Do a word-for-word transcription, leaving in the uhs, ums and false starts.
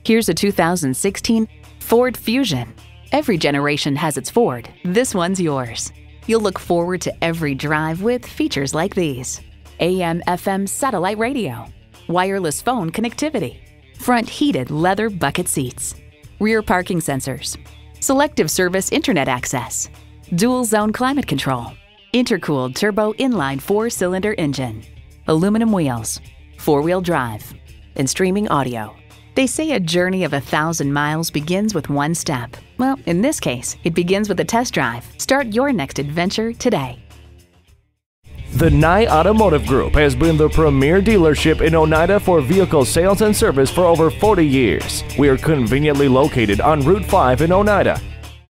Here's a two thousand sixteen Ford Fusion. Every generation has its Ford. This one's yours. You'll look forward to every drive with features like these: A M F M satellite radio, wireless phone connectivity, front heated leather bucket seats, rear parking sensors, selective service internet access, dual zone climate control, intercooled turbo inline four-cylinder engine, aluminum wheels, four-wheel drive, and streaming audio. They say a journey of a thousand miles begins with one step. Well, in this case, it begins with a test drive. Start your next adventure today. The Nye Automotive Group has been the premier dealership in Oneida for vehicle sales and service for over forty years. We are conveniently located on Route five in Oneida.